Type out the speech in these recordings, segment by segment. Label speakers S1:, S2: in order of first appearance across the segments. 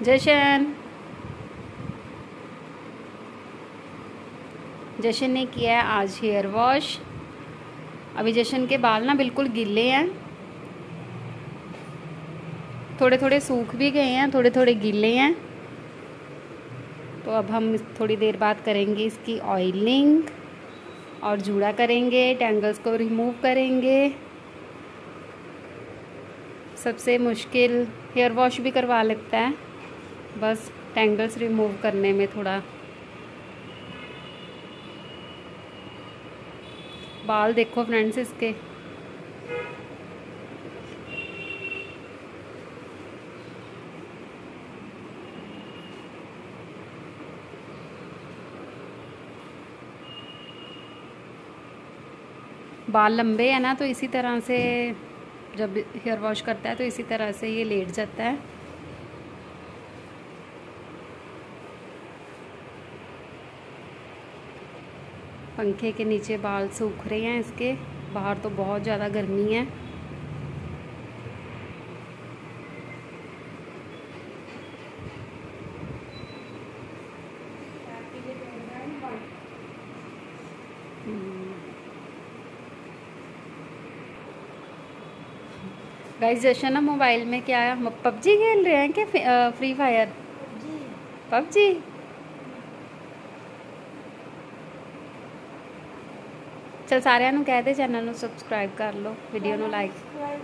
S1: जशन जशन ने किया है आज हेयर वॉश। अभी जशन के बाल ना बिल्कुल गीले हैं, थोड़े थोड़े सूख भी गए हैं, थोड़े थोड़े गीले हैं। तो अब हम थोड़ी देर बाद करेंगे इसकी ऑयलिंग और जूड़ा करेंगे, टैंगल्स को रिमूव करेंगे। सबसे मुश्किल हेयर वॉश भी करवा लगता है, बस टैंगल्स रिमूव करने में थोड़ा। बाल देखो फ्रेंड्स इसके, बाल लंबे हैं ना, तो इसी तरह से जब हेयर वॉश करता है तो इसी तरह से ये लेट जाता है। पंखे के नीचे बाल सूख रहे हैं इसके, बाहर तो बहुत ज़्यादा गर्मी है। गाइस जशन ना मोबाइल में क्या है, पबजी खेल रहे हैं क्या, फ्री फायर? पबजी चल सारे ਨੂੰ ਕਹਿ ਦੇ चैनल ਨੂੰ सब्सक्राइब कर लो, वीडियो ਨੂੰ लाइक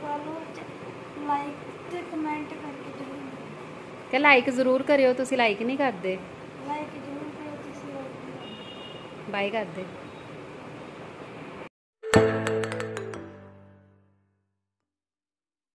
S2: ਤੇ ਕਮੈਂਟ ਕਰਕੇ ਜ਼ਰੂਰ
S1: ਕਿ ਲਾਈਕ ਜ਼ਰੂਰ ਕਰਿਓ, ਤੁਸੀਂ ਲਾਈਕ ਨਹੀਂ ਕਰਦੇ।
S2: ਲਾਈਕ ਜ਼ਰੂਰ ਕਰਿਓ ਤੁਸੀਂ।
S1: ਬਾਏ ਕਰਦੇ।